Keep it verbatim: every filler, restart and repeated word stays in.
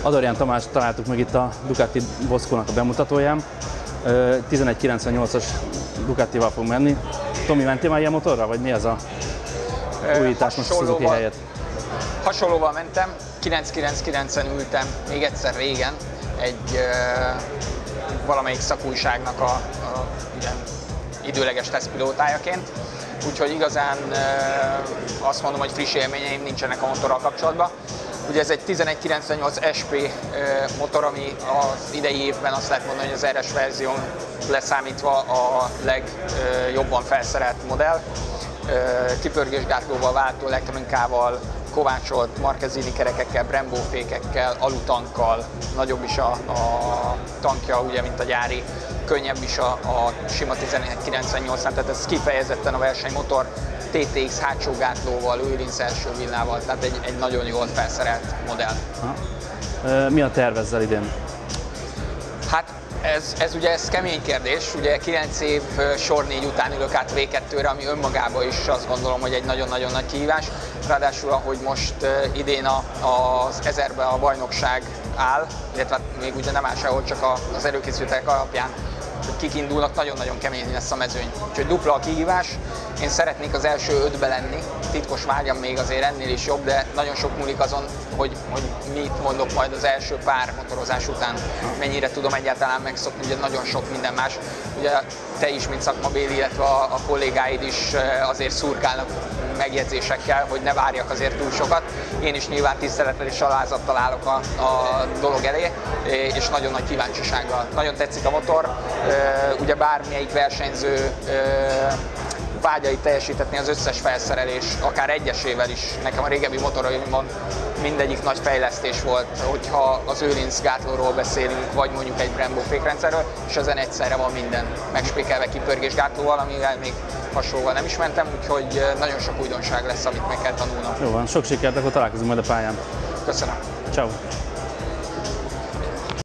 Adorján Tamást találtuk meg itt a Ducati Bosco-nak a bemutatóján. tizenegy kilencvennyolcas Ducatival fog menni. Tomi, mentél már ilyen motorra, vagy mi az a újítás most a Suzuki helyett? Hasonlóval mentem, kilenc kilenc kilencen ültem még egyszer régen egy uh, valamelyik szakújságnak a, a ilyen időleges tesztpilótájaként. Úgyhogy igazán uh, azt mondom, hogy friss élményeim nincsenek a motorral kapcsolatban. Ugye ez egy tizenegy kilencvennyolc es pé uh, motor, ami az idei évben azt lehet mondani, hogy az er es verzión leszámítva a legjobban felszerelt modell. Uh, kipörgésgátlóval, váltó elektronikával, kovácsolt Marchesini kerekekkel, Brembo fékekkel, alutankkal, nagyobb is a, a tankja, ugye, mint a gyári, könnyebb is a, a sima tizenegy kilencvennyolc, tehát ez kifejezetten a versenymotor, té té iksz hátsó gátlóval, Öhlins első villával, tehát egy, egy nagyon jól felszerelt modell. Aha. Mi a terv ezzel idén? Hát ez, ez ugye ez kemény kérdés, ugye kilenc év sor négy után ülök át vé kettőre, ami önmagában is azt gondolom, hogy egy nagyon-nagyon nagy kihívás. Ráadásul, ahogy most idén a, az ezerben a bajnokság áll, illetve még ugye nem áll sehol, csak az előkészületek alapján, hogy kik indulnak, nagyon-nagyon kemény lesz a mezőny. Úgyhogy dupla a kihívás. Én szeretnék az első ötbe lenni, titkos vágyam még azért ennél is jobb, de nagyon sok múlik azon, hogy, hogy mit mondok majd az első pár motorozás után, mennyire tudom egyáltalán megszokni, ugye nagyon sok minden más. Ugye te is, mint szakmabéli, illetve a, a kollégáid is azért szurkálnak megjegyzésekkel, hogy ne várjak azért túl sokat. Én is nyilván tisztelettel és alázattal állok a, a dolog elé, és nagyon nagy kíváncsisággal. Nagyon tetszik a motor, ugye bármelyik versenyző vágyait teljesítetni az összes felszerelés, akár egyesével is. Nekem a régebbi motoraimon mindegyik nagy fejlesztés volt, hogyha az Öhlins gátlóról beszélünk, vagy mondjuk egy Brembo fékrendszerről, és ezen egyszerre van minden megspékelve kipörgésgátlóval, amivel még hasonlóval nem is mentem, úgyhogy nagyon sok újdonság lesz, amit meg kell tanulnom. Jó van, sok sikert, akkor találkozunk majd a pályán. Köszönöm. Ciao.